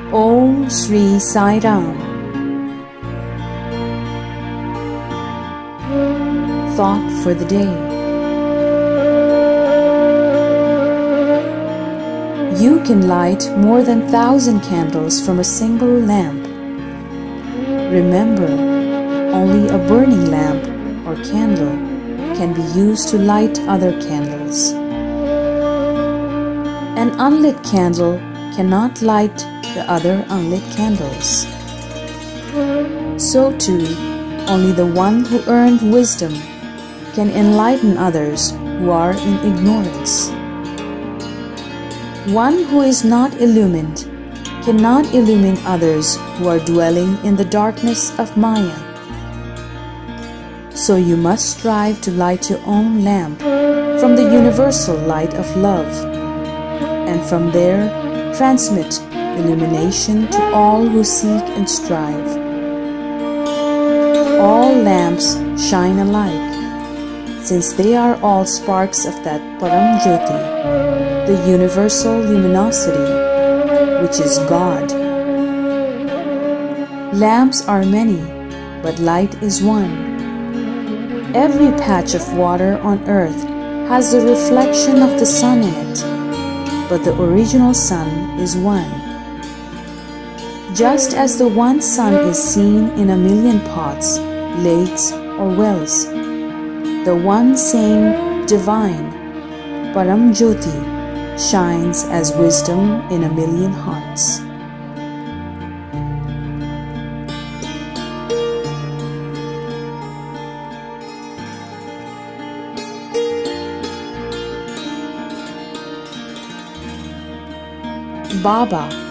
Om Shri Sai Ram. Thought for the day. You can light more than 1,000 candles from a single lamp. Remember, only a burning lamp or candle can be used to light other candles. An unlit candle cannot light the other unlit candles. So too, only the one who earned wisdom can enlighten others who are in ignorance. One who is not illumined cannot illumine others who are dwelling in the darkness of Maya. So you must strive to light your own lamp from the universal light of love, and from there transmit illumination to all who seek and strive. All lamps shine alike, since they are all sparks of that Param-jyothi, the Universal Luminosity, which is God. Lamps are many, but light is one. Every patch of water on earth has the reflection of the sun in it, but the original sun is one. Just as the one sun is seen in a million pots, lakes, or wells, the one same divine, Param-jyothi, shines as wisdom in a million hearts. Baba